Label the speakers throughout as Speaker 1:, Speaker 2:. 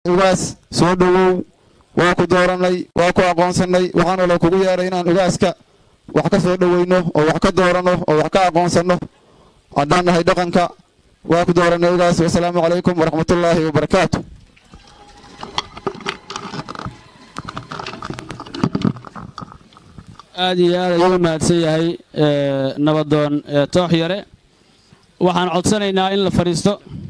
Speaker 1: ugaas soo dhawow waa ku dooranay waa ku aqoonsanay waxaan wala kugu yeeray inaan ugaaska wax ka soo dhaweyno oo wax ka doorano oo wax ka aqoonsano haddaan nahay dhaqanka waa ku dooranay ugaas. Wassalaamu calaykum waraxmatullaahi wabarakaatu.
Speaker 2: aad iyo aad ayuu mahadsan yahay nabadoon toox yare. waxaan codsanaynaa in la fariisto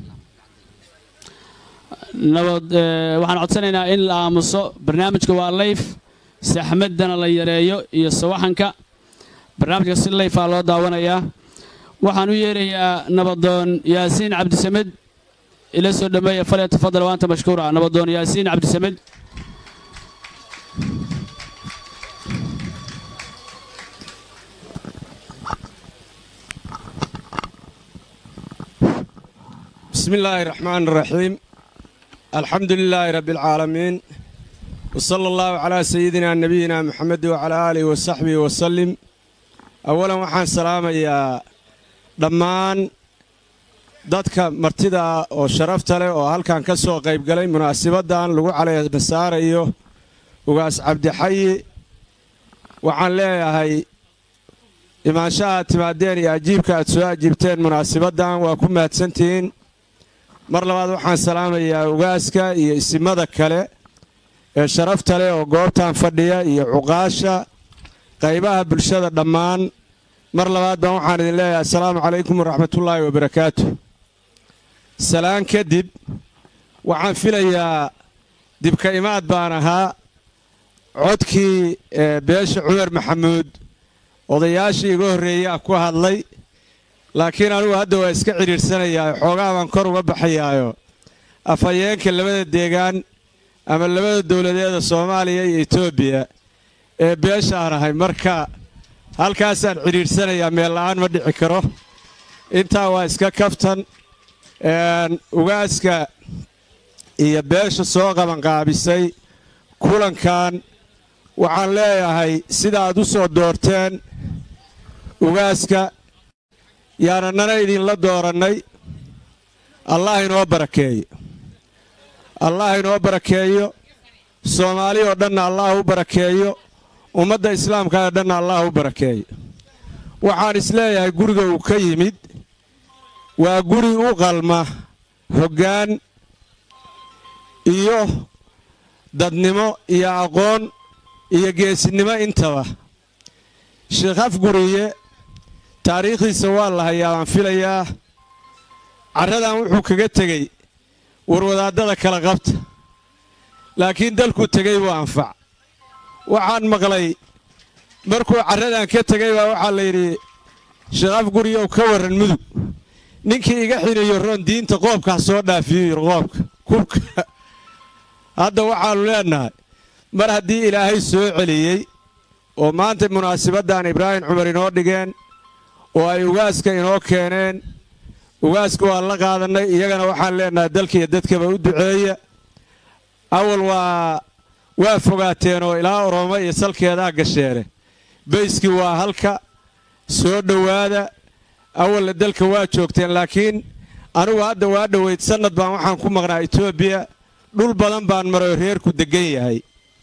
Speaker 2: waxaan codsanaynaa in la aamuso. barnaamijka waa live, saxmadana la yareeyo iyo sawaxanka. barnaamijka si live ah loo daawanayaa. waxaan u yeerayaa nabadoon yaasiin cabdisamed ila soo dhameeya fadlan tafadal waanta mashkuura. nabadoon yaasiin cabdisamed.
Speaker 3: بسم الله الرحمن الرحيم. الحمد لله رب العالمين، وصلى الله على سيدنا نبينا محمد وعلى آله وصحبه وسلم. أولا وحان سلام يا دمان dadka martida oo sharafta leh oo halkan ka soo qayb galay munaasabaddan lagu caleey masaarayo ugaas Cabdi Xayi. waxaan leeyahay imaanshaha timaadeen iyo ajiibka aad soo ajiibteen munaasabaddan waa ku mahadsantihiin. mar labaad waxaan salaamayaa ugaaska iyo isimada kale ee sharafta leh oo goobtan fadhiya iyo cuqaasha qaybaha bulshada dhammaan. mar labaad baan waxaan idin leeyahay assalaamu calaykum waraxmatullaahi wabarakaatu. salaan kadib waxaan filayaa dibka imaad baan ahaa codkii beesha Cumar Maxamuud odayaashii iga horreeyay ku hadlay, laakiin anigu hadda waa iska ciriirsanayaa xoogaa baan kor uga baxayaayo afhayeenka labada deegaan ama labada dowladeeda Soomaaliya iyo Itoobiya ee beesha aan ahay. marka halkaasaan ciriirsanayaa, meel la'aan ma dhici karo. intaa waa iska kaftan. ugaaska iyo beesha soo qabanqaabisay kulankan waxaan leeyahay sida aad u soo doorteen ugaaska yaanana idinla doorannay. allah inoo barakeeyo, allah inoo barakeeyo. soomaali oo dhanna allah u barakeeyo, ummadda islaamka oo dhanna allah u barakeeyo. waxaan isleeyahay guriga uu ka yimid waa guri u qalma hoggaan iyo dadnimo iyo aqoon iyo geesinimo intaba. sheekh Afguriye taariikhdiisa waa la hayaa, waan filayaa. carradan wuxuu kaga tegey warwadaadada kala qabta, laakiin dalku tegey buu anfac. waxaan maqlay markuu carradan ka tegey baa waxaa la yidhi sheekh Afguriye ka warran mudug ninkii iga xiriyo roon diinta qoobka soo dhaafiyo qoobka kubka. hadda waxaanu leenahay mar haddii ilaahay soo celiyey oo maanta munaasabaddan Ibraahim Cumar inoo dhigeen oo ay ugaaska inoo keeneen, ugaaska waa la qaadanay. iyagana waxaan leenahay dalka iyo dadkaba u duceeya. awal waa fogaateen oo ilaa Oromo iyo salkeedaa gasheene. bayskii waa halka soo dhowaada. awal dalka waa joogteen, laakiin anigu hadda waa dhoweyd sanad baan waxaan ku maqnaa Itoobiya. dhul badan baan maray reerku degan yahay.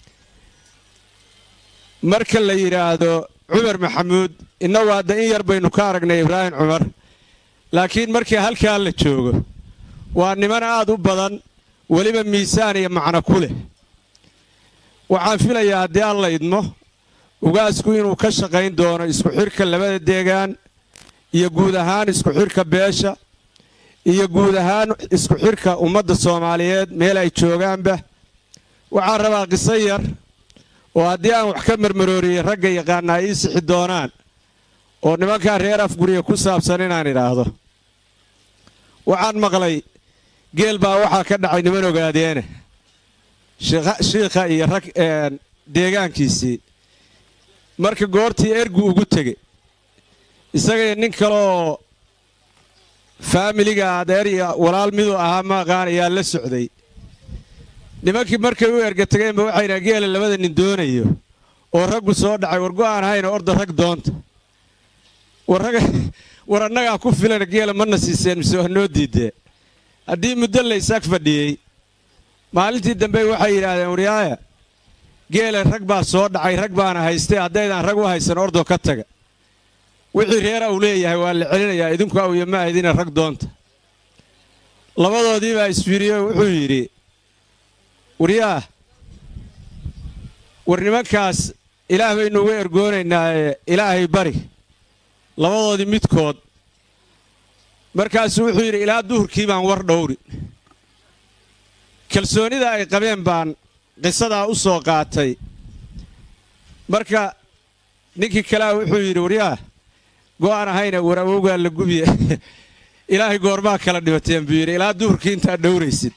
Speaker 3: marka la yiraahdo Cumar Maxamuud innagu hadda in yar baynu ka aragnay Ibraahim Cumar, laakiin markii halkaa la joogo waa niman aad u badan, weliba miisaan iyo macno ku leh. waxaan filayaa haddii alla idmo ugaasku inuu ka shaqayn doono isku xirka labada deegaan iyo guud ahaan isku xirka beesha iyo guud ahaan isku xirka ummadda Soomaaliyeed meel ay joogaanba. waxaan rabaa qiso yar oo haddii aan wax ka marmarooriyey ragga yaqaana ay sixi doonaan oo nimanka reer Afguriye ku saabsan inaan idhaahdo. waxaan maqlay geel baa waxaa ka dhacay niman ogaadeene sheekha iyo rag deegaankiisii. marka goortii ergu ugu tegey isaga nin kaloo faamiliga adeer iyo walaal midu ahaa ma aqaan ayaa la socday. nimankii markay u ergatageenba waxayna geela labada nin doonayo oo raggu soo dhacay war go'aan hayna orda rag doonta. war annagaa ku filan geela mana siiseen mise waa noo diidee. haddii muddo la isaag fadhiyey maalintii dambe waxay yidhaahdeen waryaaya geela rag baa soo dhacay rag baana haystay haddaydaan rag u haysan ordoo ka taga wixii reera uu leeyahay waa la celinayaa idinku awya ma aydina rag doonta labadoodii baa isfiiriyo wuxuu yidhi waryaah war nimankaas ilaah baynu uga ergoonaynaaye ilaahay bari labadoodii midkood markaasuu wuxuu yidhi ilaa duhurkii baan war dhowri kalsoonida ay qabeen baan qisadaa u soo qaatay marka ninkii kalea wuxuu yidhi waryaah go'aan ahayna war awowgaa la gubiye ilaahay goormaa kala dhibateen buu yidhi ilaa duhurkii intaad dhowraysid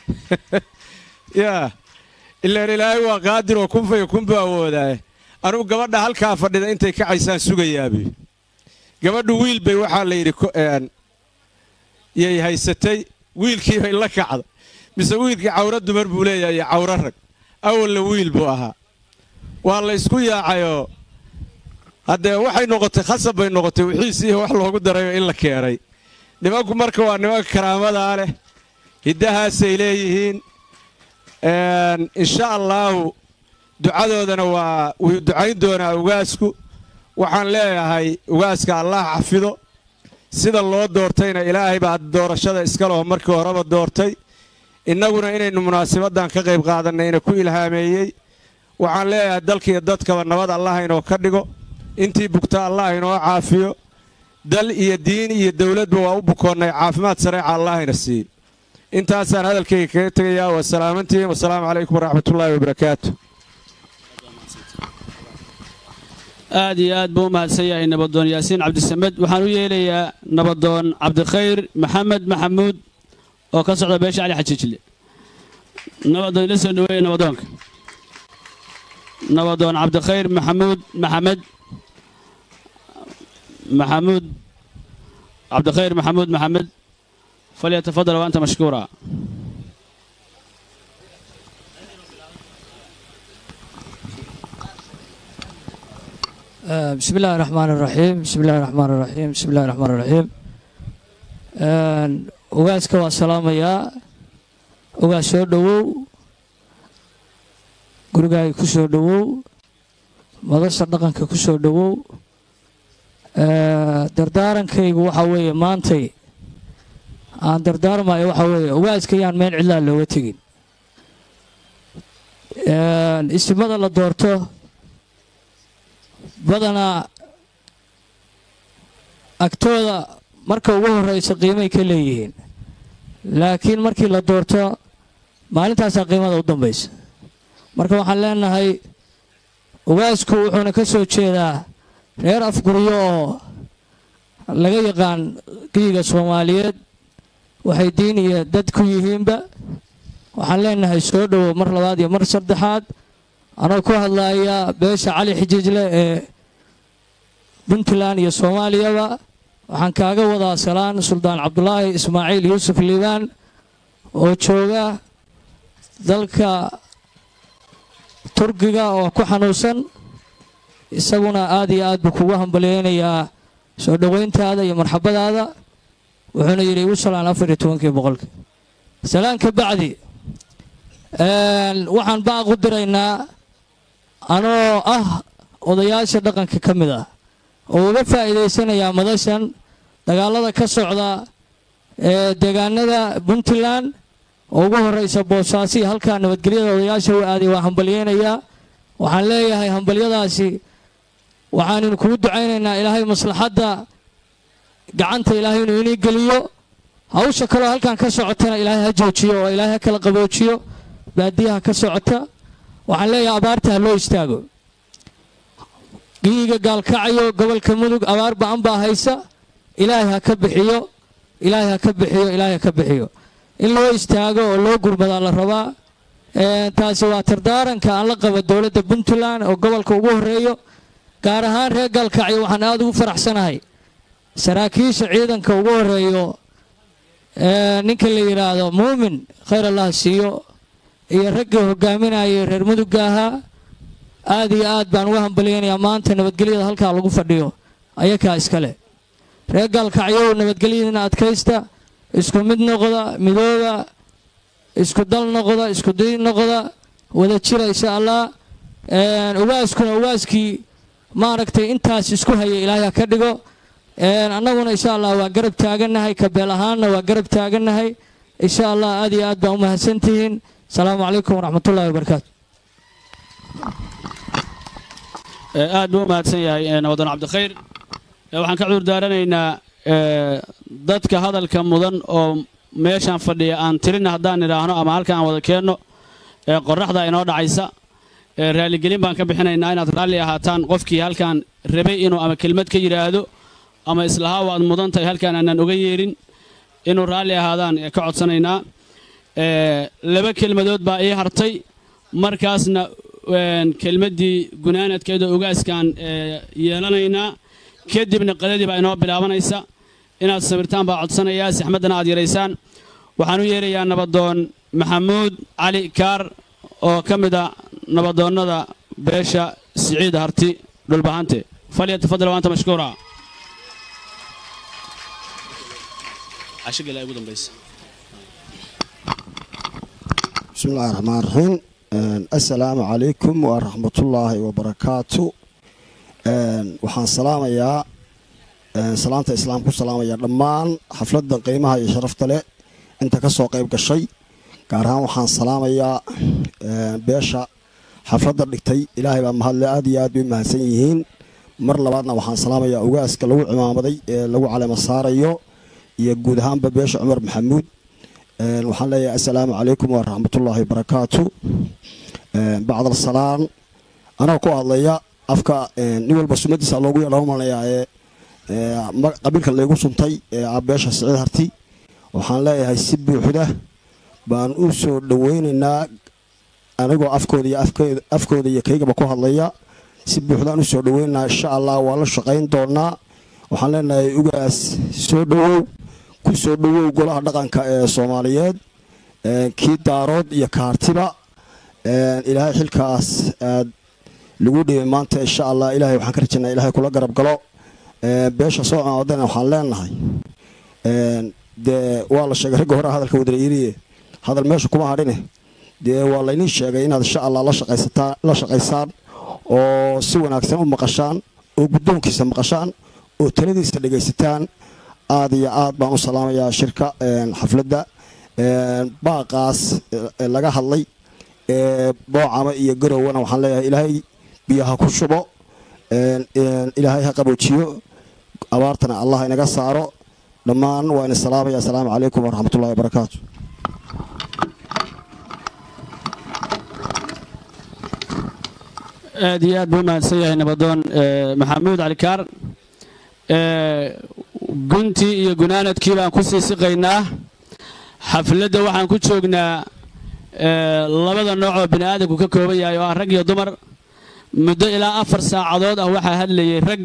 Speaker 3: yaa ilaan ilaahay waa qaadir oo kunfayo kunbu awoodaaye anugu gabadha halkaa fadhida intay kacaysaan sugayaabuy gabadhu wiil bay waxaa la yidhi yay haysatay wiilkii bay la kacda mise wiilkii cawro dumar buu leeyahay iyo cawro rag awalna wiil buu ahaa waa la isku yaacayoo haddee waxay noqotay khasab bay noqotay wixiisiiyo wax loogu darayo in la keenay nimanku marka waa nimanka karaamadaa leh hiddahaasay leeyihiin insha allaahu ducadoodana waa wuu ducayn doonaa ugaasku waxaan leeyahay ugaaska allah xafido sida loo doortayna ilaahay baa doorashada iska leho markii horeba doortay innaguna inaynu munaasabaddan ka qayb qaadannayna ku ilhaameeyey waxaan leeyahay dalkiiyo dadkaba nabad allah inoo ka dhigo intii bugta allah inoo caafiyo dal iyo diin iyo dawladba waa u bukoonnay caafimaad sareeca allahayna siiyo intaasaan hadalkayga kaga tegayaa waa salaamantiin wasalaamu calaykum waraxmatullaahi wabarakaatu
Speaker 2: aad iyo aad buu u mahadsan yahay nabadoon yaasiin cabdisamed waxaan u yeelayaa nabadoon cabdikhayr maxamed maxamuud oo ka socda beesha cali xajiijle nabadoon ila soo dhaweeye nabadoonka nabadoon cabdikhayr maxamuud cabdikhayr maxamuud maxamed فليتفضل وأنت مشكورا
Speaker 4: بسم الله الرحمن الرحيم بسم الله الرحمن الرحيم بسم الله الرحمن الرحيم ugaaska waa salaamayaa ugaas soo dhowow gurigaaga ku soo dhowow madasha dhaqanka ku soo dhowow dardaarankaygu waxaa weeye maantay aan dardaarmayo waxaa weeye ugaaska yaan meel cidlaa looga tegin istimada la doorto badanaa agtooda marka ugu horraysa qiimay ka leeyihiin laakiin markii la doorto maalintaasaa qiimada u dambaysa marka waxaan leenahay ugaasku wuxuuna ka soo jeedaa reer afguryo oo laga yaqaan giyiga soomaaliyeed waxay diin iyo dad ku yihiinba waxaan leenahay soo dhowow mar labaad iyo mar saddexaad anoo ku hadlaaya beesha cali xijiijle ee puntland iyo soomaaliyaba waxaan kaaga wadaa salaan suldaan cabdulaahi ismaaciil yuusuf liibaan oo jooga dalka turkiga oo ku xanuunsan isaguna aad iyo aad buu kugu hambalyeynayaa soo dhowayntaada iyo marxabadaada wuxuuna yidhi igu salaan 14 salaan ka bacdi waxaan baaq u diraynaa anoo ah odayaasha dhaqanka ka mid ah oo uga faa'iidaysanayaa madashan dagaalada ka socda ee deegaanada puntland oo ugu horraysa boosaaso halkaa nabadgelyada odayaasha u aaday waa hambalyeynayaa waxaan leeyahay hambalyadaasi waxaannu kugu ducaynaynaa ilaahay maslaxadda gacanta ilaahay inuu inii geliyo hawsha kaloo halkan ka socotana ilaahay ha joojiyo oo ilaahay ha kala qaboojiyo baadiyaha ka socota waxaan leeyahay abaarta ha loo istaago giyiga gaalkacayo gobolka mudug abaar ba'an baa haysa ilaahay ha ka bixiyo ilaahay ha ka bixiyo ilaahay ha ka bixiyo in loo istaago oo loo gurmadaa la rabaa taasi waa tardaaranka aan la qabo dowladda puntland oo gobolka ugu horreeyo gaar ahaan reer gaalkacyo waxaan aad ugu faraxsanahay saraakiisha ciidanka ugu horreeyo ninka la yidhaahdo muumin khayr allah siiyo iyo raggii hogaaminayay reer mudugga ahaa aad iyo aad baan uga hambalyeynayaa maanta nabadgelyada halkaa lagu fadhiyo ayakaa iskale reer gaalkacyow nabadgelyadiina adkaysta isku mid noqda midooba isku dal noqda isku day noqda wada jira insha allah ugaaskuna ugaaskii maaragtay intaas isku haya ilaahay ka dhigo annaguna insha allah waa garab taaganahay kabeel ahaanna waa garab taaganahay insha allah aad iyo aad baan u mahadsantihiin asalaamu calaykum waraxmatullahi wabarakaatu
Speaker 2: aad buu u mahadsan yahay nabadoon cabdikhayr waxaan ka cudur daaranaynaa dadka hadalka mudan oo meeshaan fadhiya aan tirina haddaan idhaahno ama halka aan wada keenno qoraxda inoo dhacaysa raaligelin baan ka bixinaynaa inaad raalli ahaataan qofkii halkaan rabay inuu ama kelmad ka yidhaahdo ama islahaa waad mudan tahay halkaan aanaan uga yeedhin inuu raalli ahaadaan ka codsanaynaa laba kelmadood baa ii hartay markaasna kelmaddii gunaanadkeedoo ugaaskaan yeelanaynaa kadibna qadadii baa inoo bilaabanaysa inaad sabirtaan baa codsanayaa saxmaddana aad yaraysaan waxaan u yeerayaa nabadoon maxamuud cali kaar oo ka mid a nabadoonnada beesha siciid harti dhulbahante falyatafadal waanta mashkuura
Speaker 5: بسم الله الرحمن الرحيم السلام عليكم ورحمة الله وبركاته وحان سلام يا سلامة الإسلام كل سلام يا لمان حفلة قيمة هي شرفت له أنت كسو قيب كشي كارهان وحان سلام يا بيشا حفلة دكتي إلهي بمهل آدي آدي ما سيهين مر لبعضنا وحان سلام يا أوجاس كلو عمامدي لو على مساريو يجود هام ببيش عمر محمود وحان لي السلام عليكم ورحمة الله وبركاته بعد السلام أنا أقول الله أفكا نقول بس مدي سالوجي اللهم عليا قبل كل يقول سنتي عباس السعيد هرتي وحان لي هاي سب وحده بان أوسو دوين إن أنا أقول أفكودي كيجا بكوه الله سب وحده أوسو دوين إن شاء الله والله شقين دورنا وحان لنا يوجس سودو kusoo dhawow golaha dhaqanka ee Soomaaliyeed kii daarood iyo kaartiba ilaahay xilkaas aad lagu dhigay maanta insha Allah ilaahay waxaan ka rajaynayaa ilaahay kula garab galo beesha soo aadan waxaan leenahay de waa la sheegay rag hore hadalka wadariiriye hadal meesha kuma hadhine de waa la idin sheegay inaad insha Allah la shaqaysaan oo si wanaagsan u maqashaan oo guddoonkiisa maqashaan oo taladiisa dhageysataan aad iyo aad baan u salaamayaa shirka xafladda baaqaas laga hadlay boocama iyo garowana waxaan leeyahay ilaahay biyaha ku shubo ilaahay ha qaboojiyo abaartana allah inaga saaro dhammaan waa in salaamaya assalaamu calaykum waraxmatullaahi wabarakaatu
Speaker 2: aad iyo aad buu mahadsan yahay nabadoon maxamuud cali kaar guntii iyo gunaanadkii baan ku sii siqaynaa xafladda waxaan ku joognaa labada nooc oo bini aadamku ka kooban yahay oo ah rag iyo dumar muddo ilaa 4 saacadood ah waxaa hadlayay rag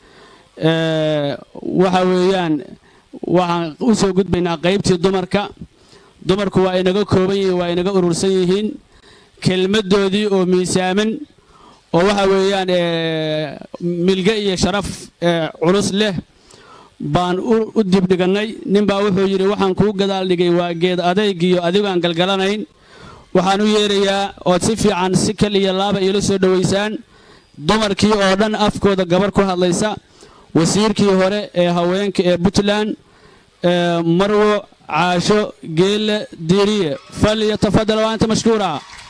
Speaker 2: waxa weeyaan waxaan u soo gudbaynaa qaybtii dumarku waa inaga kooban yihiin waa inaga urursan yihiin kelmadoodii oo miisaaman oo waxa weeyaan milga iyo sharaf culus leh baan u dibdhiganay ninbaa wuxuu yidhi waxaan kuu gadaal dhigay waa geed adayg iyo adigaan galgalanayn waxaan u yeerayaa ood si fiican si kal iyo laaba iila soo dhowaysaan dumarkii oo dhan afkooda gabar ku hadlaysa wasiirkii hore ee haweenka ee Puntland marwo caasho geelle diiriye falyatafadal wa anta mashkuura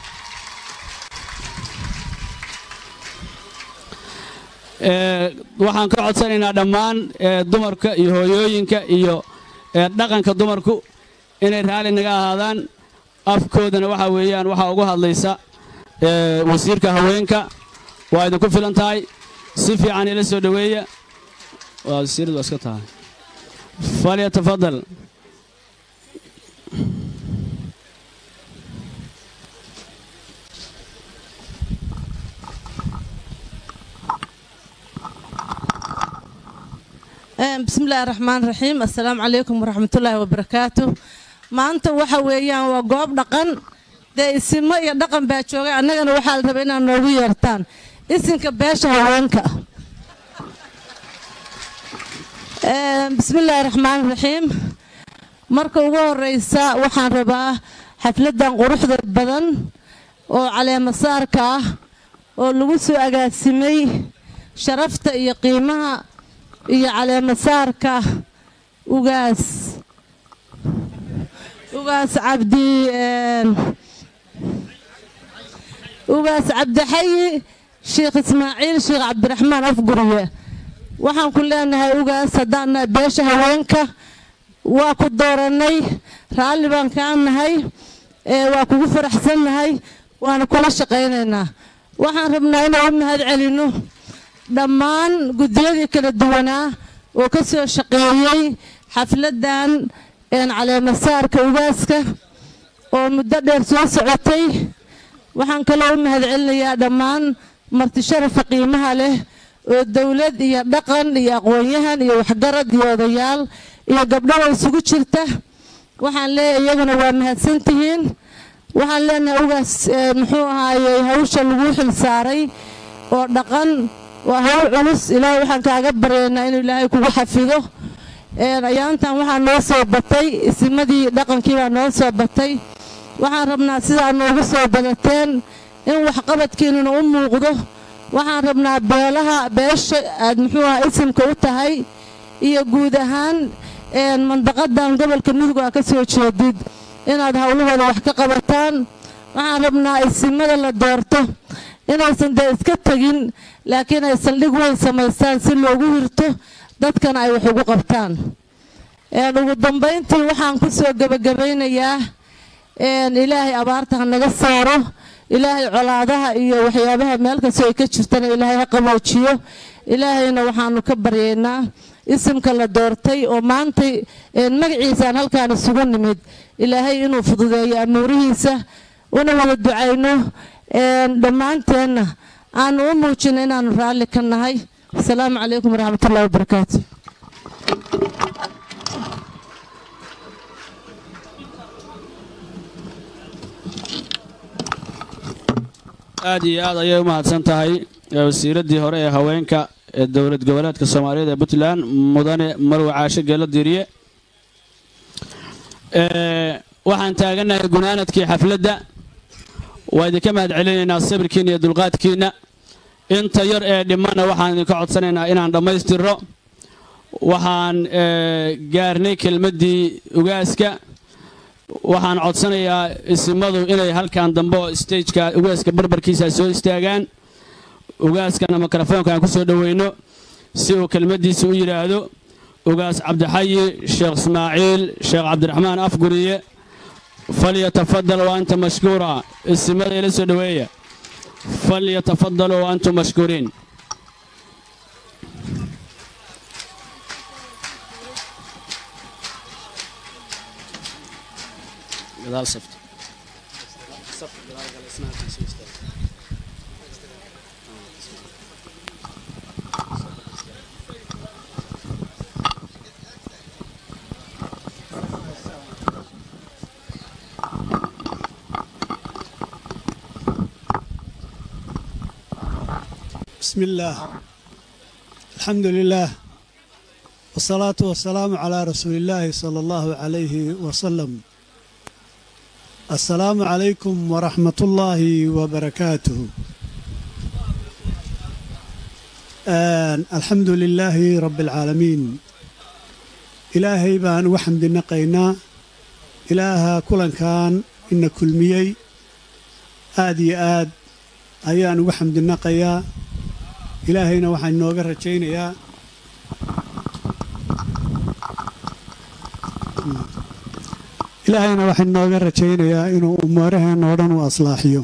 Speaker 2: waxaan ka codsanaynaa dhammaan dumarka iyo hooyooyinka iyo dhaqanka dumarku inay raali naga ahaadaan afkoodana waxa weeyaan waxa ugu hadlaysa wasiirka haweenka waa idinku filan tahay si fiican ila soo dhaweeya waa wasiiradu iska tahay falyatafadal
Speaker 6: بسم الله الرحمن الرحيم السلام عليكم ورحمة الله وبركاته ما أنت وحويان وقوب دقن ده اسم يا دقن باشوغي أنا وحال ربنا نروي يرتان اسمك باشا وعنك بسم الله الرحمن الرحيم مركو الرئيس وحان رباه xafladan quruxda badan oo caleema saarka ah oo lagu soo agaasimay sharafta iyo qiimaha iyo caleema saarka ugaas cabdixayi sheekh ismaaciil sheekh cabdiraxmaan afguriye waxaan ku leenahay ugaas haddaan beesha haweenka waa ku dooranay raalli baan kaa nahay waa kugu faraxsannahay waana kula shaqaynaynaa waxaan rabnaa inaan u mahad celino dhammaan guddiyadii kala duwanaa oo ka soo shaqeeyey xafladan caleema saarka ugaaska oo muddo dheer soo socotay waxaan kaloo u mahad celinayaa dhammaan marti sharafa qiimaha leh oo dawlad iyo dhaqan iyo aqoon-yahan iyo waxgarad iyo odayaal iyo gabdhaha isugu jirta waxaan leeyahay iyaguna waa mahadsantihiin waxaan leenahay ugaas muxuu ahaayey hawsha lagu xil saaray oo dhaqan waa hawl culus ilaahay waxaan kaaga baryaynaa inuu ilaahay kugu xafido ayaantan waxaa noo soo batay isimadii dhaqankii baa noo soo batay waxaan rabnaa sidaa noogu soo badateen in waxqabadkiinuna u muuqdo waxaan rabnaa beesha aad muxuu ahaa isimka u tahay iyo guud ahaan mandaqadan gobolka mudug aa ka soo jeedid inaad howlahooda wax ka qabataan waxaan rabnaa isimada la doorto inaysan dee iska tegin laakiin ay saldhig weyn samaystaan si loogu hirto dadkana ay wax ugu qabtaan ugu dambayntii waxaan ku soo gebagabaynayaa ilaahay abaarta ha naga saaro ilaahay colaadaha iyo waxyaabaha meel kastoo ay ka jirtana ilaahay ha qaboojiyo ilaahayna waxaanu ka baryaynaa isimka la doortay oo maantay magaciisaan halkaan isugu nimid ilaahay inuu fududeeyo amuurihiisa una wada ducayno dhammaanteenna aanu u muujino inaanu raalli ka nahay asalaamu calaykum waraxmatullahi wabarakaatu
Speaker 2: aad iyo aad ayay u mahadsan tahay wasiiraddii hore ee haweenka ee dowlad goboleedka soomaaliyeed ee puntland mudane marwe caashe geelo diiriye waxaan taagannahay gunaanadkii xafladda waa idinka mahad celinaynaa sabirkiina iyo dulqaadkiinna inta yar ee dhimana waxaan idinka codsanaynaa inaan dhammaystirro waxaan gaarnay kelmaddii ugaaska waxaan codsanayaa isimadu inay halkan dambe oo stageka ugaaska barbarkiisa soo istaagaan ugaaskana mikrofoonka aan ku soo dhoweyno si uu kelmaddiisa u yidhaahdo ugaas cabdixayi sheekh ismaaciil sheekh cabdiraxmaan afguriye falyatafadal wa anta mashkuura isimada ila soo dhoweeya falyatafadalu wa antum mashkuuriin
Speaker 7: بسم الله الحمد لله والصلاة والسلام على رسول الله صلى الله عليه وسلم السلام عليكم ورحمة الله وبركاته الحمد لله رب العالمين إلهي بان وحمد نقينا إلها كلا كان إن كل ميي آدي آد أيان وحمد نقيا إلهينا وحن نوغر رجينا إلهينا وحن نوغر رجينا إنه أمورها نوران وأصلاحيه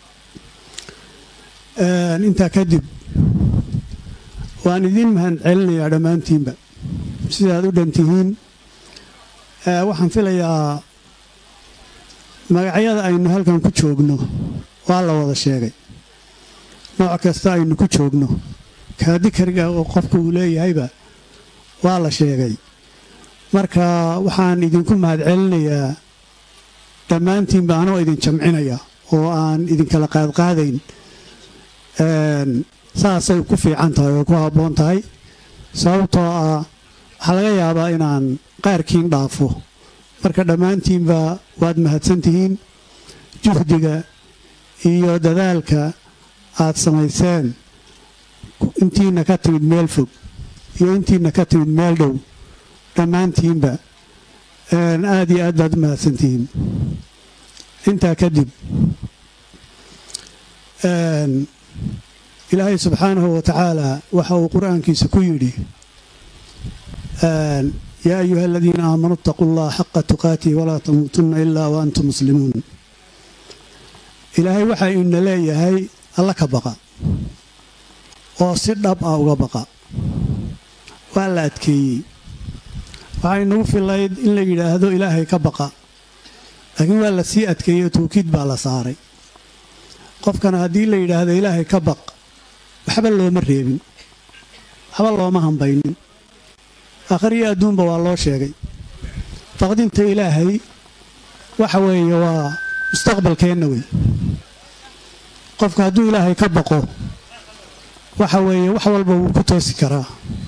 Speaker 7: انت كذب وأن ذين مهن علني على مانتين بقى سيدادو دانتهين waxaan filayaa magacyada aynu halkan ku joogno waa la wada sheegay nooc kasta aynu ku joogno kaadikariga oo qofku uu leeyahayba waa la sheegay marka waxaan idinku mahad celinayaa dhammaantiinba anoo idin jamcinaya oo aan idinkala qaadqaadayn saasay ku fiican tahay oo ku habboon tahay sababtoo ah waxaa laga yaabaa inaan qaarkiin dhaafo marka dhammaantiinba waad mahadsantihiin juhdiga iyo dadaalka aad samayseen intiina ka timid meel fog iyo intiina ka timid meel dhow dhammaantiinba aad iyo aad baad u mahadsantihiin intaa kadib ilaahay subxaanahu wa tacaala waxa uu qur'aankiisa ku yidhi yaa ayuha aladiina aamanuu ittaquu allaha xaqa tuqaatihi walaa tamuutunna ilaa wa antum muslimuun ilaahay waxa ina leeyahay alla ka baqa oo si dhab ah uga baqa waa la adkeeyey waxay nagu filayd in la yidhaahdo ilaahay ka baqa laakiin waa la sii adkeeyey tawkiid baa la saaray qofkana haddii la yidhaahdo ilaahay ka baq waxba looma reebin waxba looma hambaynin akhriyo adduunba waa loo sheegay baqdinta ilaahay waxa weeye waa mustaqbalkeenna wey qofka hadduu ilaahay ka baqo waxa weeye wax walba wuu ku toosi karaa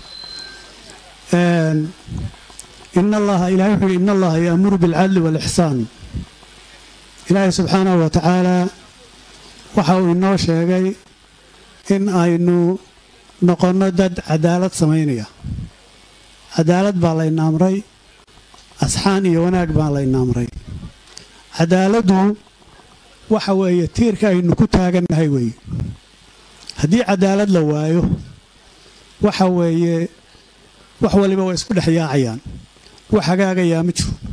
Speaker 7: ilaahay wuxuu yidhi ina allaha ya'muru bilcadli waalixsaan ilaahay subxaanahu wa tacaalaa waxa uu inoo sheegay in aynu noqonno dad cadaalad samaynaya cadaalad baa layna amray asxaan iyo wanaag baa layna amray cadaaladdu waxa weeye tiirka aynu ku taagannahay weeye haddii cadaalad la waayo waxa weeye wax waliba waa isku dhex yaacayaan wax hagaagayaa ma jiro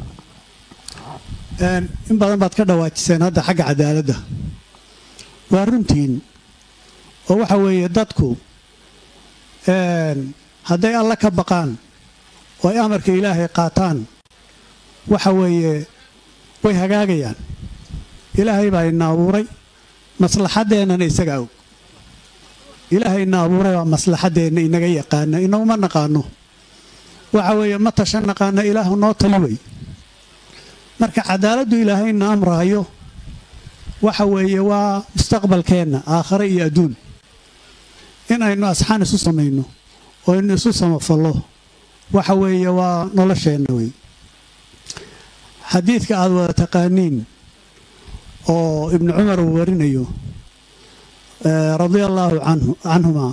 Speaker 7: in badan baad ka dhawaajiseen hadda xagga cadaaladda waa runtiin oo waxa weeye dadku hadday alla ka baqaan oo ay amarka ilaahay qaataan waxa weeye way hagaagayaan ilaahay baa ina abuuray maslaxadeennana isagaa og ilaahay ina abuuray waa maslaxadeenna inaga yaqaana inaguma naqaano waxa weeye ma tashan naqaana ilaahu noo tali wey marka cadaaladdu ilaahayna amraayo waxa weeye waa mustaqbalkeenna aakhare iyo adduun in aynu asxaan isu samayno oo aynu isu samafallo waxa weeye waa nolosheenna wey xadiidka aad wada taqaaniin oo ibnu cumar uu warinayo radia allaahu canhumaa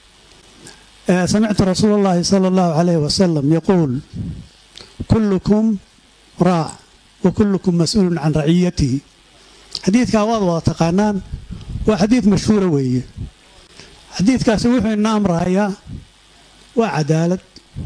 Speaker 7: samictu rasuula allahi sala allahu calayhi wasalam yaquul kullukum raac wa kullukum mas-uulun can raciyatihi xadiidkaa waad wada taqaanaan waa xadiid mashhuura weeye xadiidkaasi wuxuu ina amrahayaa waa cadaalad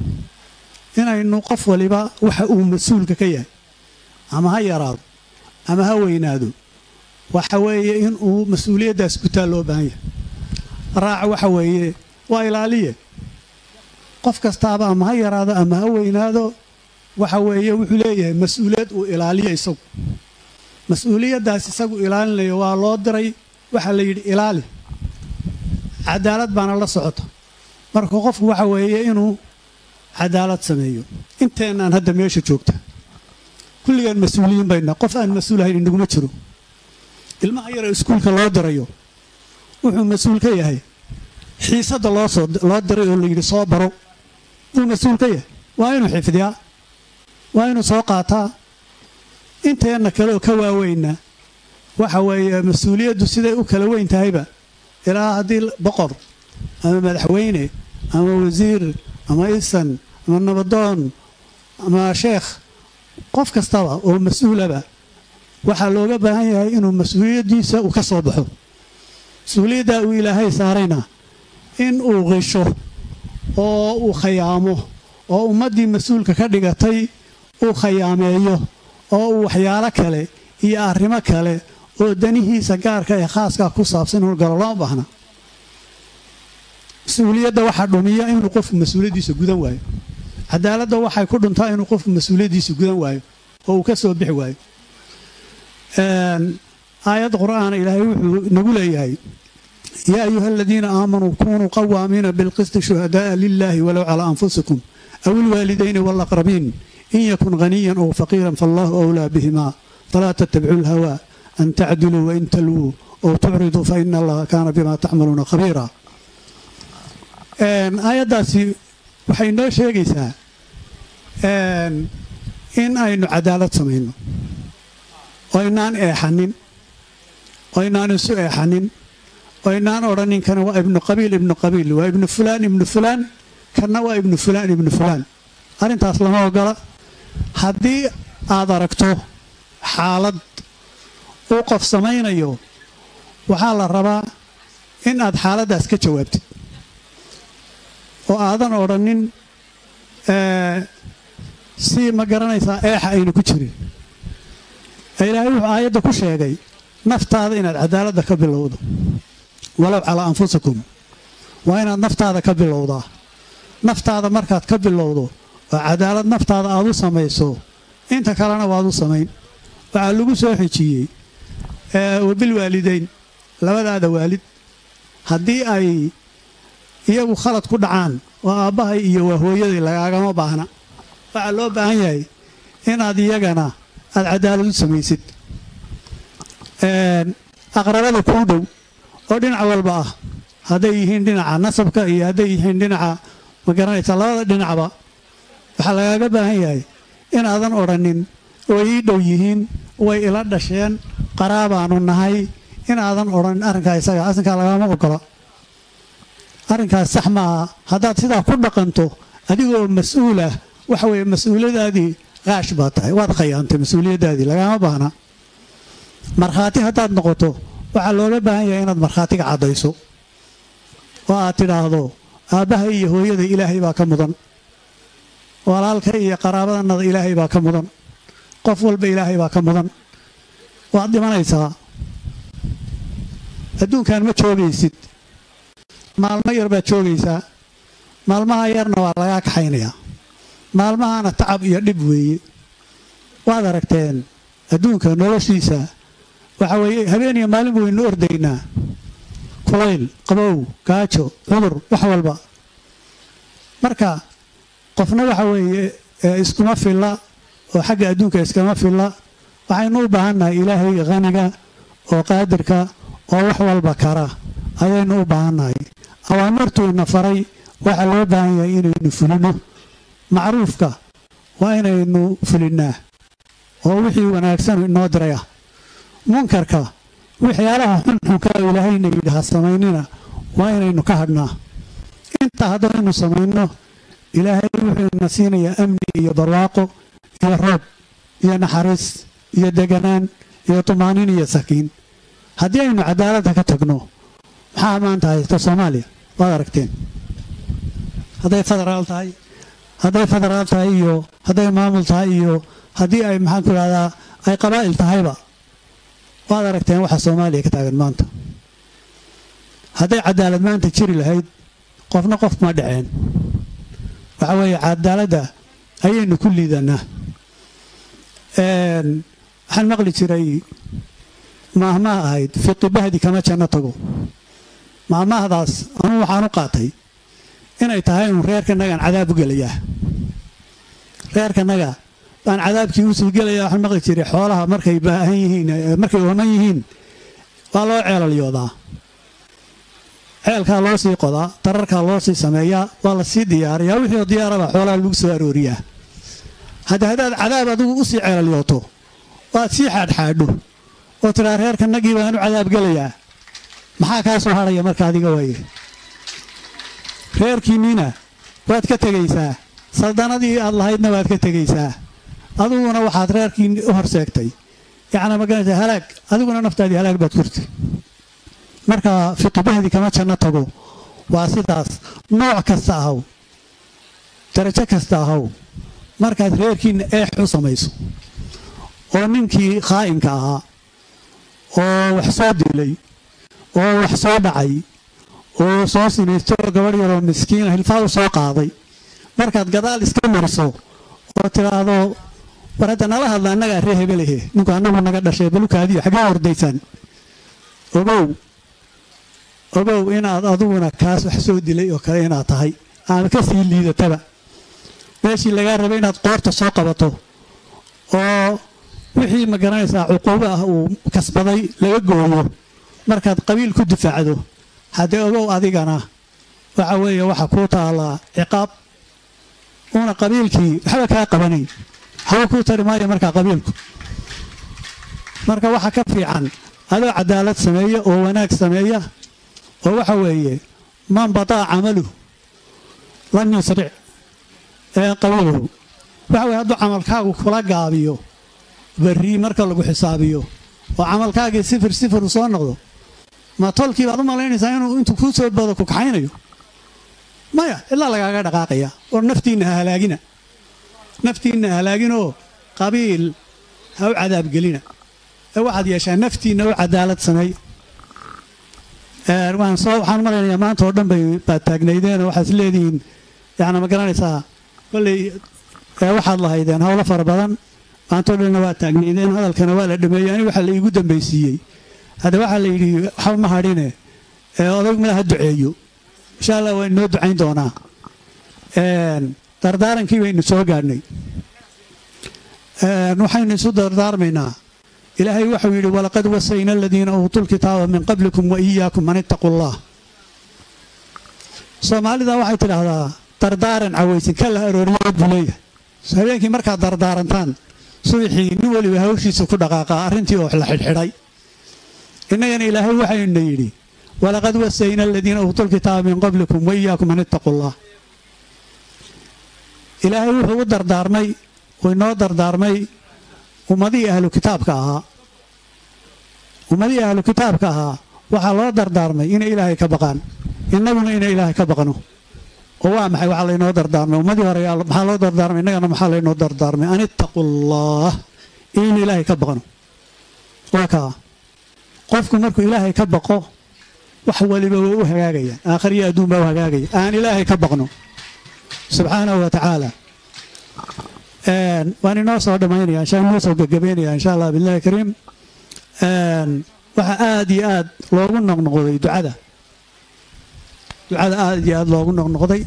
Speaker 7: inaynu qof waliba waxa uu mas-uulka ka yahay ama ha yaraado ama ha weynaado waxa weeye inuu mas-uuliyaddaas gutaa loo baahan yahay raaca waxa weeye waa ilaaliye qof kastaaba ama ha yaraado ama ha weynaado waxa weeye wuxuu leeyahay mas-uuliyad uu ilaaliyo isagu mas-uuliyaddaas isagu ilaalinayo waa loo diray waxaa la yidhi ilaali cadaalad baana la socota marka qofku waxa weeye inuu cadaalad sameeyo inteennaan hadda meesha joogta kulligaan mas-uuliyiin bayna qof aan mas-uul ahayn inaguma jiro ilmaha yara iskuulka loo dirayo wuxuu mas-uul ka yahay xiisadda loo diray oo la yidhi soo baro wuu mas-uul ka yahay waa inuu xifdiyaa waa inuu soo qaataa inteenna kale oo ka waaweyna waxa weeye mas-uuliyaddu siday u kala weyn tahayba ilaa haddii boqor ama madaxweyne ama wasiir ama isan ama nabadoon ama sheekh qof kastaba oo mas-uulaba waxaa looga baahan yahay inuu mas-uuliyaddiisa uu ka soo baxo mas-uuliyaddaa uu ilaahay saarayna in uu qisho oo uu khayaamo oo ummaddii mas-uulka ka dhigatay uu khayaameeyo oo uu waxyaalo kale iyo arrimo kale oo danihiisa gaarka ee khaaskaa ku saabsan inuu galo lama baahna mas-uuliyadda waxaa dhumiya inuu qofku mas-uuliyaddiisa gudan waayo cadaaladda waxay ku dhuntaa inuu qofku mas-uuliyaddiisa gudan waayo oo uu ka soo bixi waayo aayad qur'aana ilaahay wuxuu nagu leeyahay yaa ayuha aladiina aamanuu kunuu qawaamiina bilqisti shuhada'a lilaahi walow calaa anfusikum aw ilwaalidayni waalaqrabiin in yakun haniyan ow faqiiran faallahu awlaa bihimaa falaa tattabicu lhawaa an tacdiluu wain talwuu ow tucriduu fa ina allaha kaana bimaa tacmaluuna khabiira aayaddaasi waxay noo sheegaysaa in aynu cadaalad samayno oo inaan eexanin oo inaan isu eexanin oo inaan odhanin kana waa ibnu qabiil waa ibnu fulaan kana waa ibnu fulaan arrintaas lama ogola haddii aad aragto xaalad uu qof samaynayo waxaa la rabaa in aad xaaladdaas ka jawaabtid oo aadan odhanin si ma garanaysaa eexa aynu ku jirin ilaahay wuxuu aayadda ku sheegay naftaada inaad cadaaladda ka bilowdo walow calaa anfusakum waa inaad naftaada ka bilowdaa naftaada markaad ka bilowdo oo cadaalad naftaada aad u samayso inta kalena waad u samayn waxaa lagu soo xijiyey wabilwaalidayn labadaada waalid haddii ay iyagu khalad ku dhacaan oo aabbahay iyo waa hooyaday lagaagama baahna waxaa loo baahan yahay inaad iyagana aad cadaalad u samaysid aqrabada kuu dhow oo dhinac walba ah hadday yihiin dhinaca nasabka iyo hadday yihiin dhinaca ma garanaysa labada dhinacba waxaa lagaaga baahan yahay inaadan odhanin way ii dhow yihiin way ila dhasheen qaraabaanu nahay inaadan odhanin arrinkaa isaga asinkaa lagama ogola arrinkaas sax maaha haddaad sidaa ku dhaqanto adigoo mas-uul ah waxa weeye mas-uuliyadaadii qaash baa tahay waad khayaantay mas-uuliyaddaadii lagama baahna markhaati haddaad noqoto waxaa looga baahan yahay inaad markhaatiga caddayso oo aad tidhaahdo aabbahay iyo hooyada ilaahay baa ka mudan walaalka iyo qaraabadannada ilaahay baa ka mudan qof walba ilaahay baa ka mudan waad dhimanaysaa adduunkan ma joogaysid maalmo yar baad joogaysaa maalmaha yarna waa lagaa kaxaynayaa maalmahana tacab iyo dhib weeye waad aragteen adduunka noloshiisa waxa weeye habeen iyo maalin waynu ordaynaa kulayl qabow gaajo cudur wax walba marka qofna waxa weeye iskuma filla oo xagga adduunka iskama filla waxaynu u baahannahay ilaahay qaniga oo qaadirka oo wax walba kara ayaynu u baahannahay awaamirtuuna faray waxaa loo baahan yahay inaynu fulino macruufka waa inaynu fulinnaa oo wixii wanaagsan inoo diraya munkarka waxyaalaha xunxunka ilaahayna yidhi ha samaynina waa inaynu ka hadhnaa intaa haddaynu samayno ilaahay wuxuuna siinayaa amni iyo barwaaqo iyo roob iyo naxariis iyo deganaan iyo tumaanin iyo sakiin haddii aynu cadaaladda ka tagno maxaa maanta haysta soomaaliya waad aragteen hadday federaal tahay iyo hadday maamul tahay iyo haddii ay maxaan ku idhahdaa ay qabaa'il tahayba waad aragteen waxa soomaaliya ka taagan maanta hadday cadaalad maanta jiri lahayd qofna qof ma dhaceen waxa weeye cadaaladda ayaynu ku liidanaa waxaan maqli jiray maahmaha ahayd fiqibahdi kama janno tago maahmahdaas anugu waxaan u qaatay inay tahay uun reerkanagaan cadaab u gelayaa reerkanaga baan cadaabkii usii gelaya waxaan maqli jiray xoolaha markay baahan yihiin markay ooman yihiin waa loo ceelalyoodaa ceelkaa loo sii qodaa dararkaa loo sii sameeyaa waa la sii diyaariyaa wixii diyaaraba xoolaha lagu soo arooriyaa haddaad cadaab adigu u sii ceelalyooto waad sii xaadxaadho oo tidhaa reerkanagii baan u cadaab gelayaa maxaa kaa soo hadhaya marka adiga waaye reerkiinniina waad ka tegaysaa saldanadii aad lahaydna waad ka tegaysaa adiguna waxaad reerkii u horseegtay yacni maganaysa halaag adiguna naftaadii halaag baad kurtay marka fiqibahdi kama janno tago waa sidaas nooc kasta ahaw darajo kasta ahaw markaad reerkiinna eex u samayso oo ninkii khaa'inka ahaa oo wax soo dilay oo wax soo dhacay oo soo sinaysto oo gabadh yaroo miskiina hilfaa u soo qaaday markaad gadaal iska mariso oo tidhaahdo war hadda nala hadla annagaa ree hebelehe ninku annagu naga dhashay balukaadiyo xaggee ordaysaan ogow inaad adiguna kaas wax soo dilay oo kale inaad tahay ama ka sii liidataba meeshii lagaa rabay inaad qoorta soo qabato oo wixii ma garanaysaa cuquubo ah uu kasbaday laga gooyo markaad qabiil ku difaacdo haddee ogow adigana waxa weeye waxa kuu taallaa ciqaab uuna qabiilkii waxba kaa qabanayn hawa kuu tari maayo markaa qabiilku marka waxa ka fiican adoo cadaalad sameeya oo wanaag sameeya oo waxa weeye man bataa camaluhu lan yusric qabiiluhu waxa weeye hadduu camalkaagu kula gaabiyo berri marka lagu xisaabiyo oo camalkaagii sifir sifir soo noqdo ma tolkii baad u malaynaysaa inuu intuu kuu soo bado ku kaxaynayo maya ilaa lagaaga dhaqaaqaya oo naftiinna halaaginoo qabiil ha u cadaabgelina ee waxaad yeeshaa naftiinna u cadaalad sameey waxaan malaynayaa maanta oo dhan baad taagnaydeen oo waxaad is leedihiin yani ma garanaysaa kolley waxaad lahaydeen howlo fara badan maanta oo dhanna waa taagnaydeen hadalkana waa la dhameeyey ani waxa la iigu dambaysiiyey hadda waxaa la yidhi waxba ma hadhine odayg madax ha duceeyo insha allah waa inoo ducayn doonaa dardaarankii baynu soo gaadhnay waxaynu isu dardaarmaynaa ilaahay waxau yidhi walaqad wasayna aladiina uutuu lkitaaba min qablikum wa iyaakum an ittaquu allah soomaalida waxay tidhaahdaa dardaaran cawaysin ka la arooriyood buu leeyahay habeenkii markaad dardaarantaan subaxii nin weliba hawshiisa ku dhaqaaqaa arrintii oo la xidhxidhay innagana ilaahay waxayna yidhi walaqad wasayna aladiina uutuu lkitaaba min qablikum wa iyaakum an ittaquu allah ilaahay wuxuu u dardaarmay uu inoo dardaarmay ummadihii ahlu kitaabka ahaa waxaa loo dardaarmay inay ilaahay ka baqaan innaguna inay ilaahay ka baqno oo waa maxay waxaa laynoo dardaarmay ummadii hore maxaa loo dardaarmay innagana maxaa laynoo dardaarmay an ittaqullaah in ilaahay ka baqno waa kaa qofku markuu ilaahay ka baqo wax waliba way u hagaagayaan aakhiriyo adduun baa u hagaagaya aan ilaahay ka baqno subxaanahu wa tacaala waan inoo soo dhammaynaya inoo soo gagabaynaya insha allah billahi kariim waxaa aad iyo aad loogu noqnoqday ducada aad iyo aad loogu noqnoqday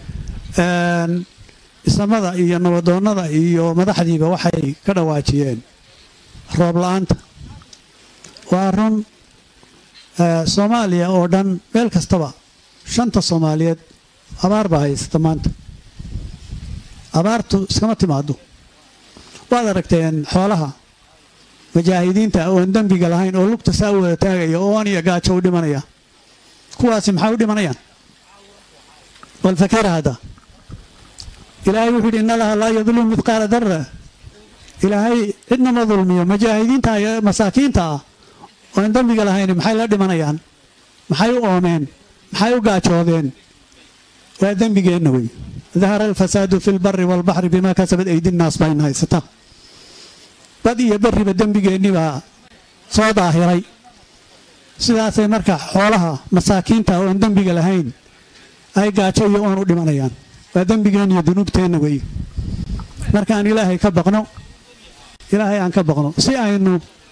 Speaker 7: isamada iyo nabadoonnada iyo madaxdiiba waxay ka dhawaajiyeen roob la-aanta waa run soomaaliya oo dhan meel kastaba shanta soomaaliyeed abaar baa haysata maanta abaartu iskama timaado waad aragteen xoolaha mujaahidiinta oon dembiga lahayn oo lugta saa u wada taagaya oo oon iyo gaajo u dhimanaya kuwaasi maxay u dhimanayaan walfakara hadda ilaahay wuxuu yidhi in allaha laa yadlimu midqaala darra ilaahay cidna ma dulmiyo mujaahidiinta iyo masaakiinta ah oon dembiga lahayn maxay la dhimanayaan maxay u oomeen maxay u gaajoodeen waa dembigeenna wey dahara alfasaadu fi lbari waalbaxri bimaa kasabat aydi nnaas bayna haysata bad iyo berriba dembigeennii baa soo daahiray sidaasay marka xoolaha masaakiinta oon dembiga lahayn ay gaajo iyo oon u dhimanayaan waa dembigeenna iyo dunuubteenna wey marka aan ilaahay ka baqno si aynu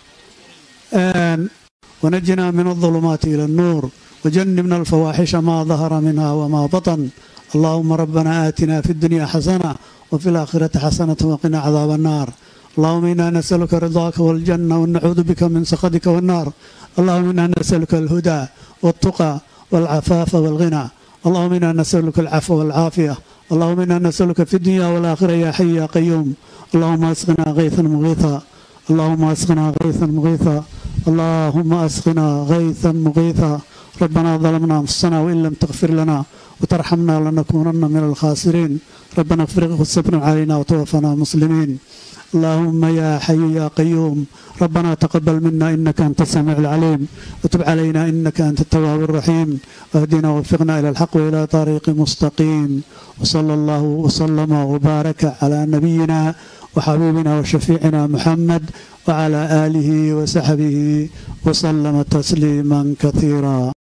Speaker 7: wanajinaa min aldulumaati ila annuur wajannibna alfawaaxisha maa dahara minha wamaa batan اللهم ربنا آتنا في الدنيا حسنة وفي الآخرة حسنة وقنا عذاب النار اللهم إنا نسألك رضاك والجنة ونعوذ بك من سخطك والنار اللهم إنا نسألك الهدى والتقى والعفاف والغنى اللهم إنا نسألك العفو والعافية اللهم إنا نسألك في الدنيا والآخرة يا حي يا قيوم اللهم أسقنا غيثا مغيثا اللهم أسقنا غيثا مغيثا اللهم أسقنا غيثا مغيثا ربنا ظلمنا أنفسنا وإن لم تغفر لنا وترحمنا لنكونن من الخاسرين ربنا افرغ الصبر علينا وتوفنا مسلمين اللهم يا حي يا قيوم ربنا تقبل منا إنك أنت السميع العليم وتب علينا إنك أنت التواب الرحيم واهدنا ووفقنا إلى الحق وإلى طريق مستقيم وصلى الله وسلم وبارك على نبينا وحبيبنا وشفيعنا محمد وعلى آله وصحبه وسلم تسليما كثيرا.